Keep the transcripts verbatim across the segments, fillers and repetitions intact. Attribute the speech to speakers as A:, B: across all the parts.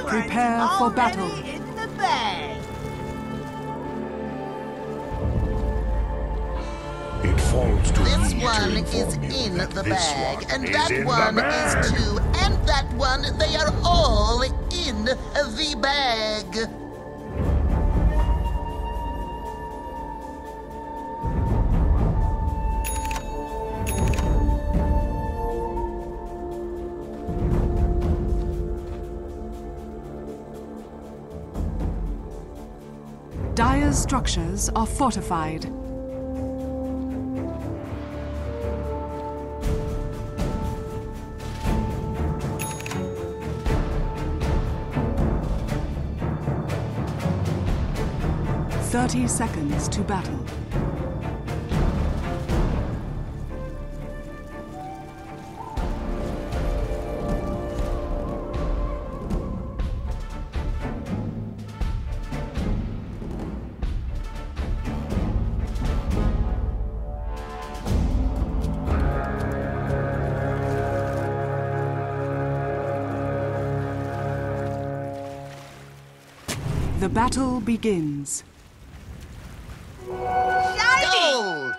A: Prepare for battle.
B: In the bag.
C: It falls to
D: This
C: me
D: one
C: to
D: is
C: inform you
D: in
C: that
D: the
C: this
D: bag,
C: one
D: and
C: is
D: that
C: in the
D: one
C: bag.
D: is too, and that one, they are all in the bag.
A: Dire's structures are fortified. Thirty seconds to battle. The battle begins.
D: Gold!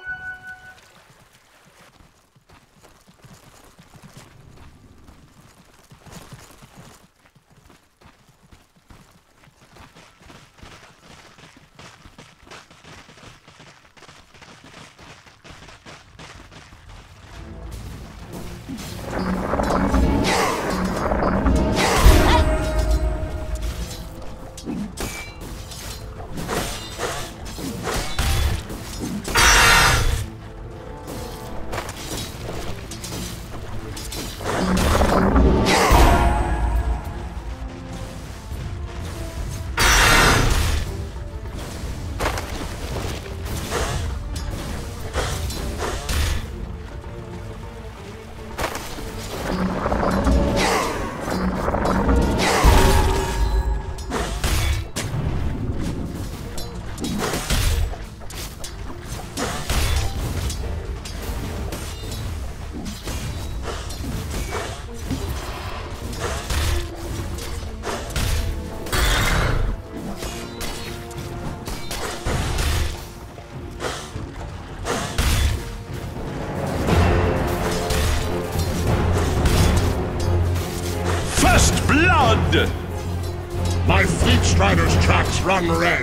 C: Blood! My Fleet Strider's tracks run red.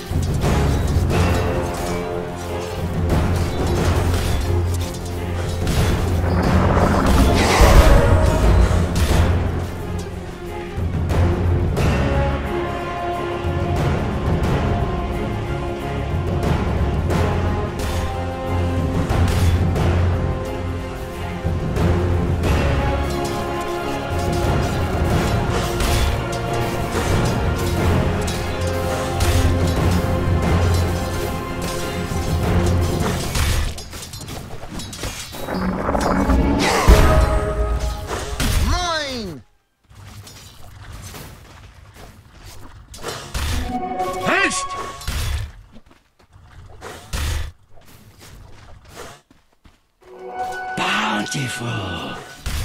E: Bountiful.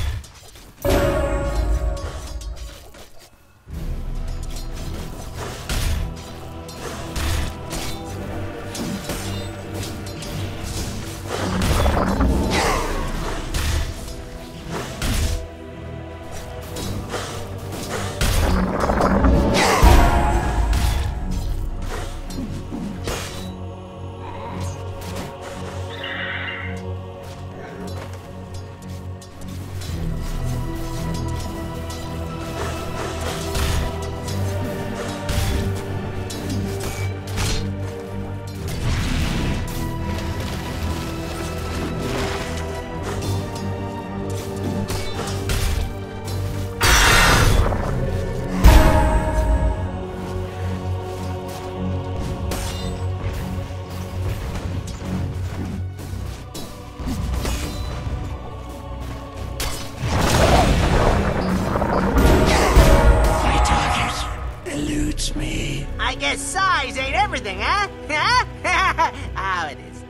B: I guess size ain't everything, huh? Huh? How it is.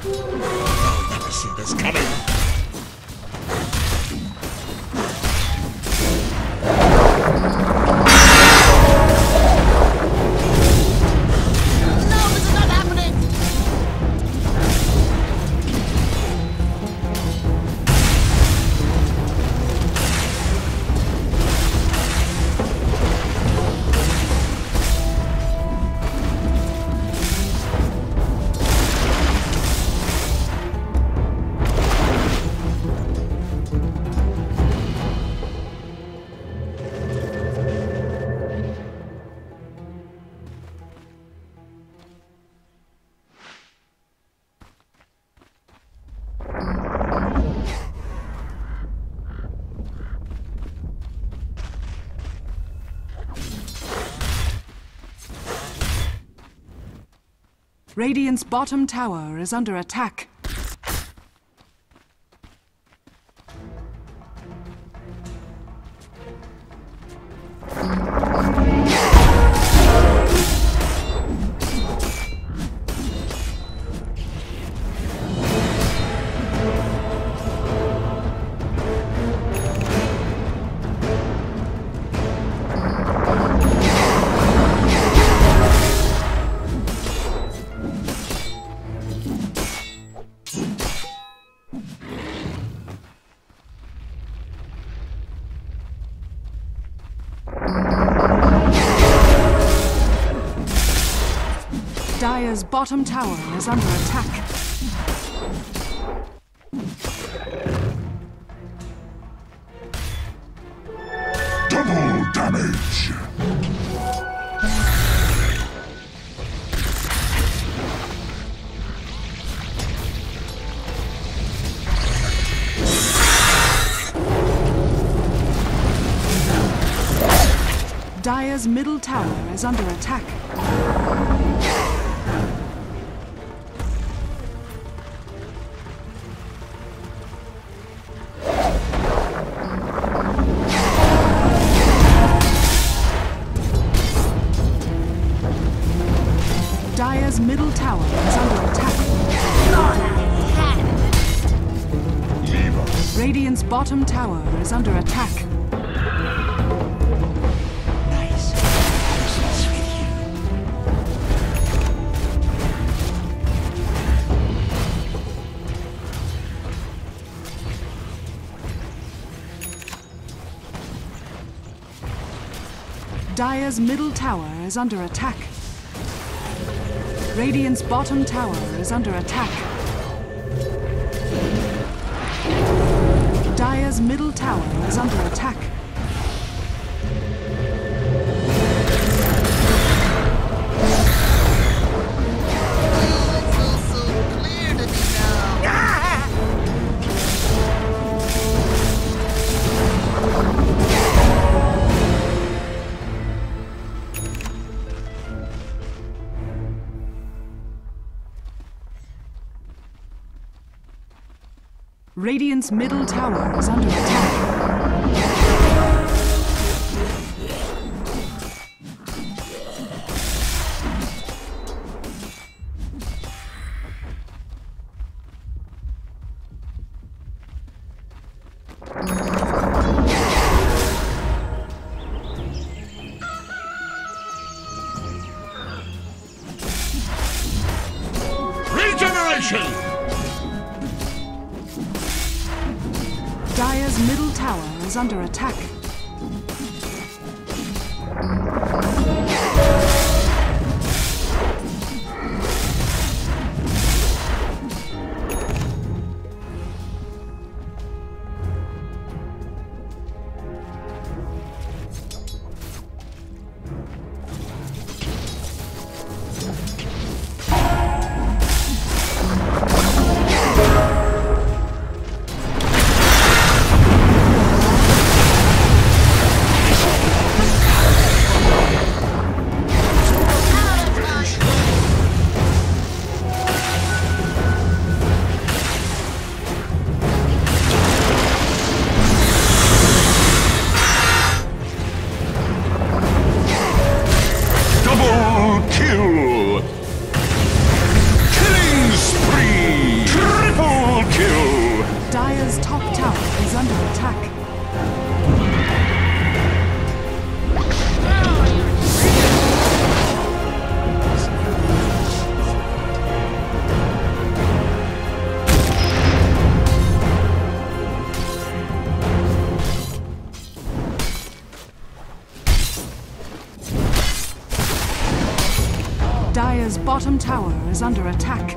C: I'll never see this coming.
D: No, this is not happening!
A: Radiant's bottom tower is under attack. Dire's bottom tower is under attack.
C: Double damage!
A: Dire's middle tower is under attack. Dire's middle tower is under attack.
C: Leave us.
A: Radiant's bottom tower is under attack.
B: Nice. Business with you.
A: Dire's middle tower is under attack. Radiant's bottom tower is under attack. Dire's middle tower is under attack.
D: It's all so clear to me now.
A: Radiant's middle tower is under attack.
C: Regeneration!
A: Dire's middle tower is under attack. attack. Dire's bottom tower is under attack.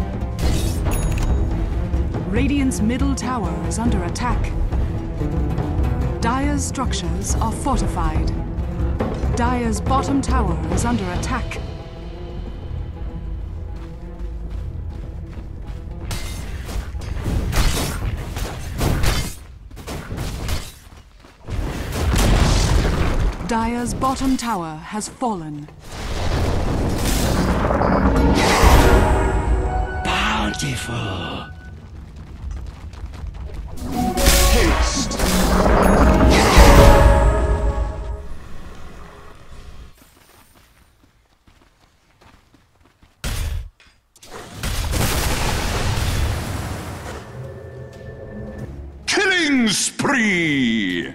A: Radiant's middle tower is under attack. Dire's structures are fortified. Dire's bottom tower is under attack. Dire's bottom tower has fallen.
C: Bountiful. Haste. Killing spree.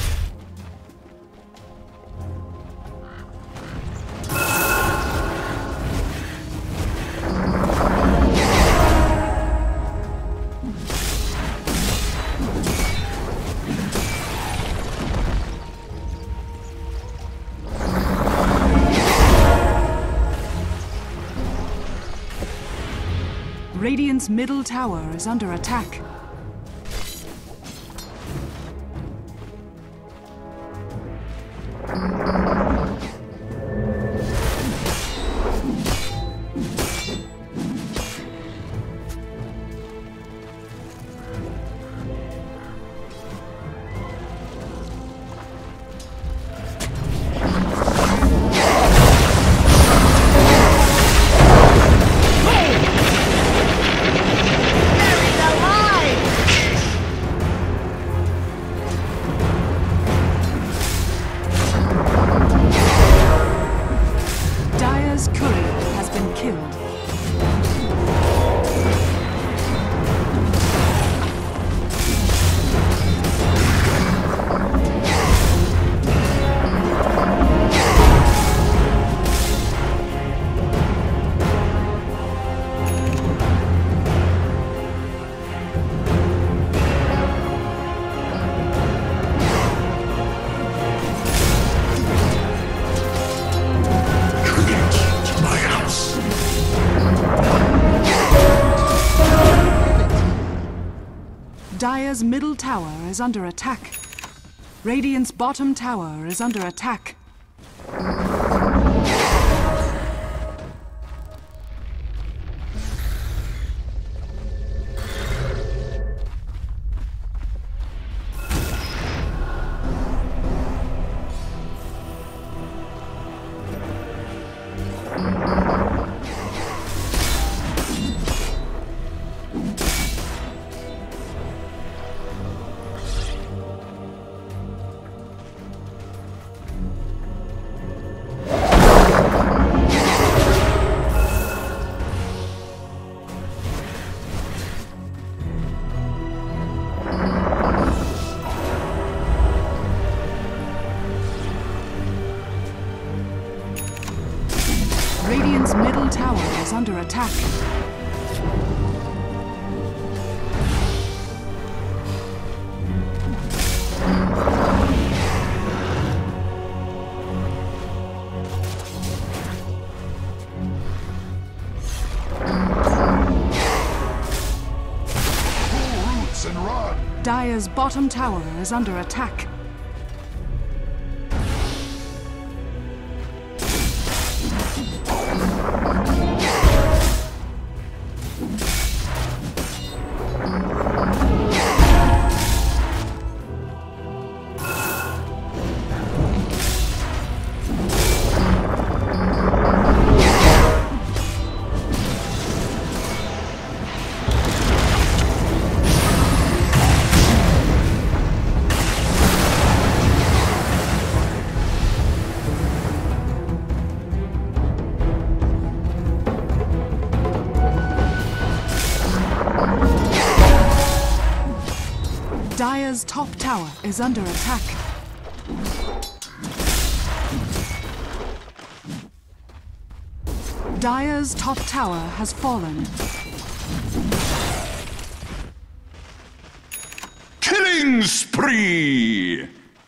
A: Radiant's middle tower is under attack. Dire's middle tower is under attack. Radiant's bottom tower is under attack. Radiant's middle tower is under attack.
C: Pull roots and run.
A: Dire's bottom tower is under attack. Dire's top tower is under attack. Dire's top tower has fallen.
C: Killing spree!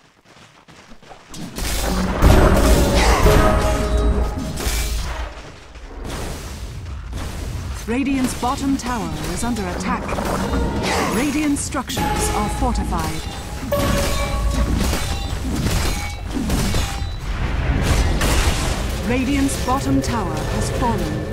A: Radiant's bottom tower is under attack. Radiant structures are fortified. Radiant's bottom tower has fallen.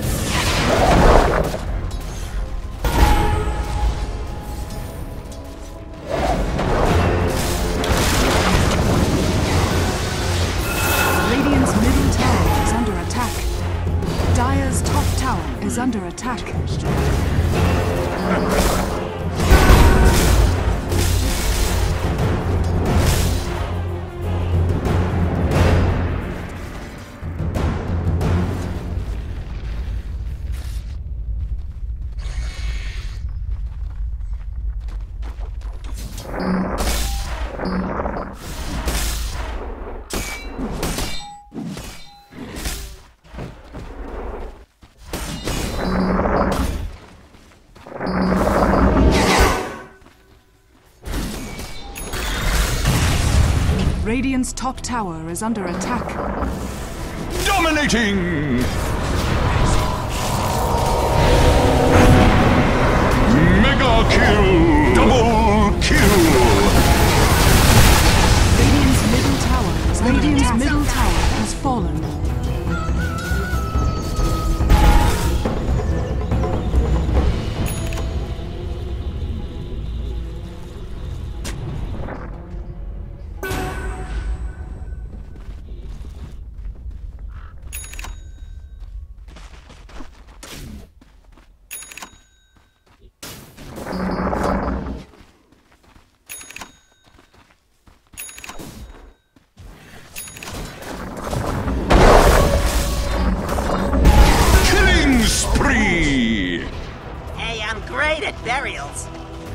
A: Radiant's middle tower is under attack. Dire's top tower is under attack. Radiant's top tower is under attack.
C: Dominating! Mega kill! Double kill!
A: Radiant's middle tower is under Radiant's attack. middle tower has fallen.
B: Hey, I'm great at burials.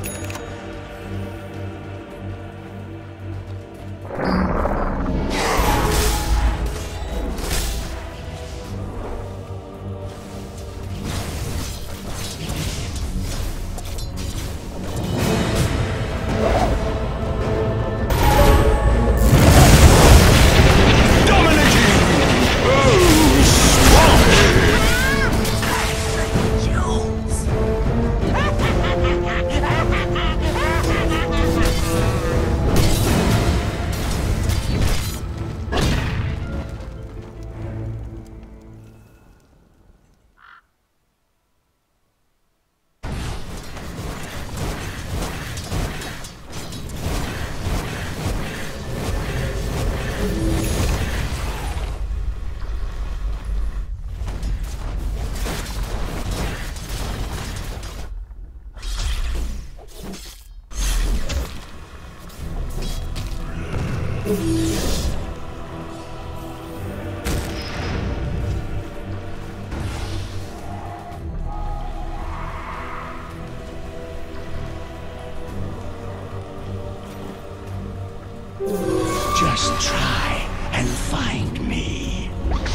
C: Just try and find me.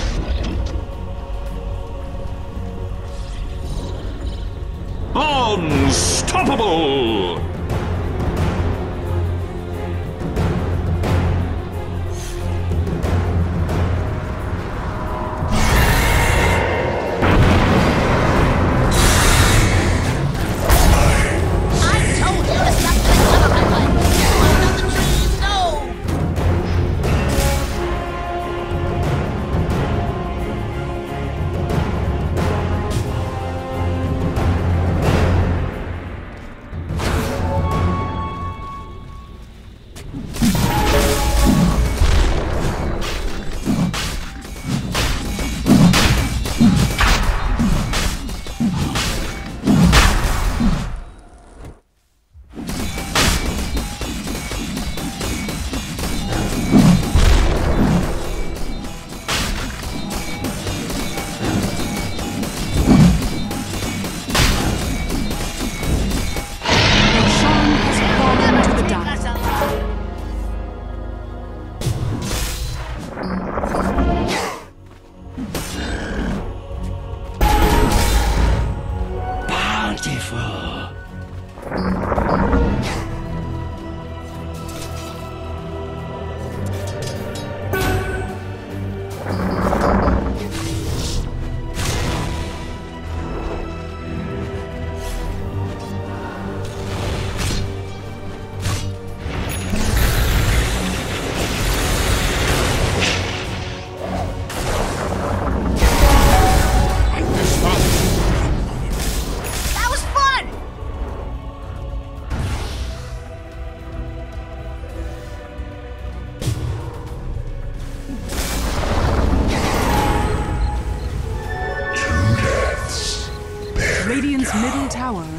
C: Unstoppable!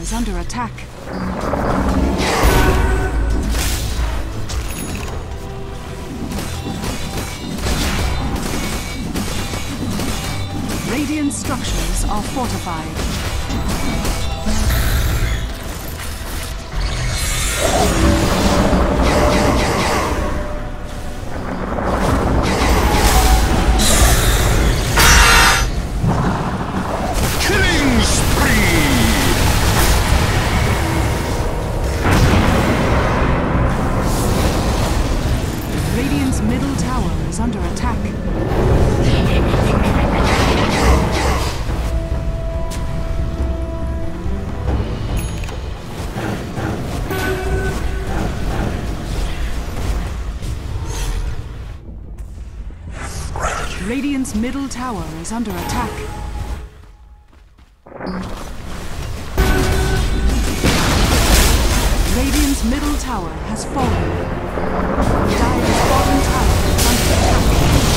A: is under attack. Radiant structures are fortified.
C: Killing spree!
A: Radiant's middle tower is under attack. Radiant's middle tower is under attack. Radiant's middle tower has fallen. Dire's bottom tower is under attack.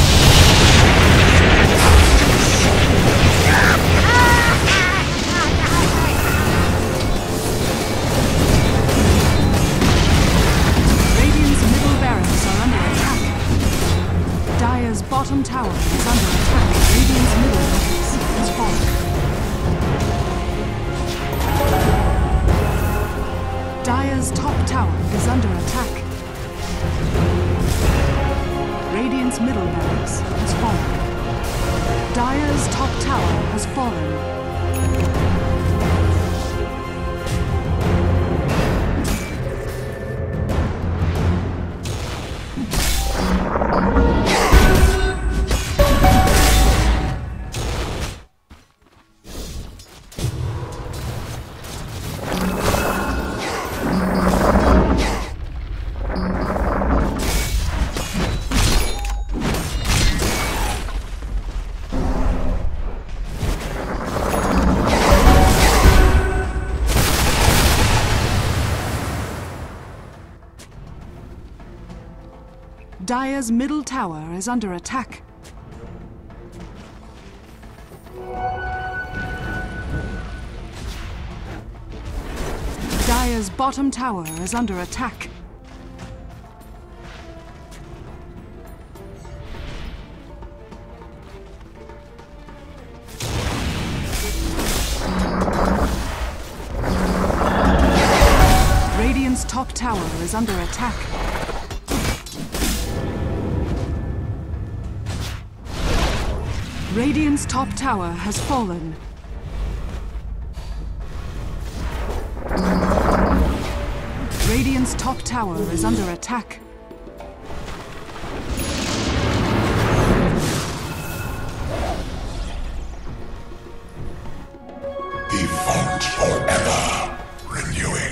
A: Radiant's middle barracks are under attack. Dire's bottom tower is under attack. Radiant's middle barracks has fallen. Dire's top tower is under attack. Radiant's middle barracks has fallen. Dire's top tower has fallen. Dire's middle tower is under attack. Dire's bottom tower is under attack. Radiant's top tower is under attack. Radiant's top tower has fallen. Radiant's top tower is under attack.
C: Default forever, renewing.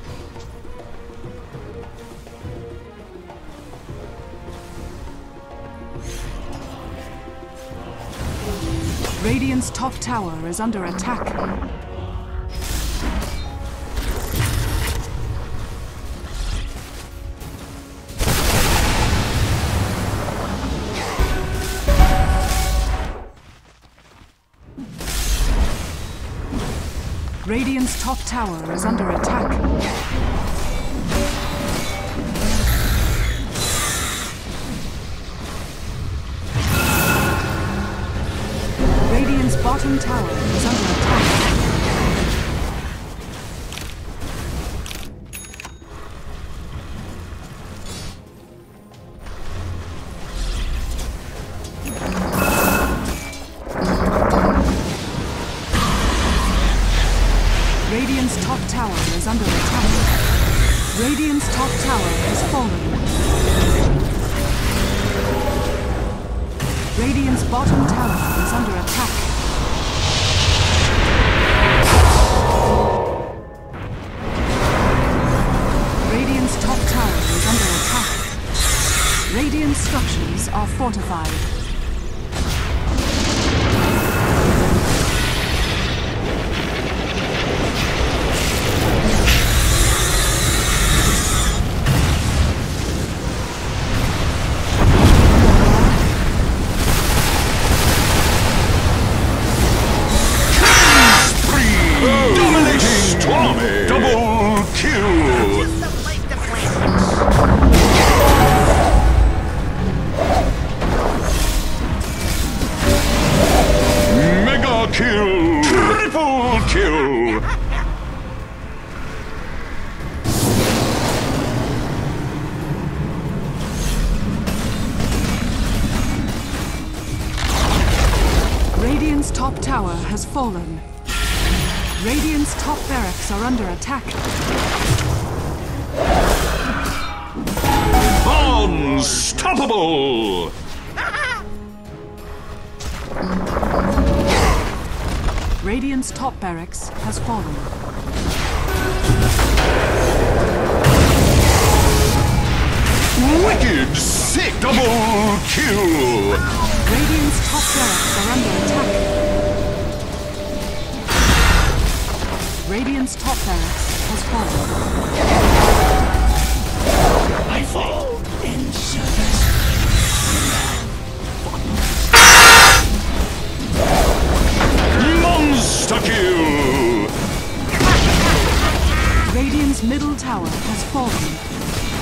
A: Radiant's top tower is under attack. Radiant's top tower is under attack. Radiant's bottom tower is under attack. Radiant's top tower is under attack. Radiant's top tower has fallen. Radiant's bottom tower is under attack. Radiant's top tower is under attack. Radiant structures are fortified.
C: kill!
B: Just the place to plant.
C: Mega kill! Triple kill!
A: Radiant's top tower has fallen. Radiant's top barracks are under attack.
C: Unstoppable!
A: Radiant's top barracks has fallen.
C: Wicked sick double kill!
A: Radiant's top barracks are under attack. Radiant's top barracks has fallen.
C: I fall in service. Monster kill!
A: Radiant's middle tower has fallen.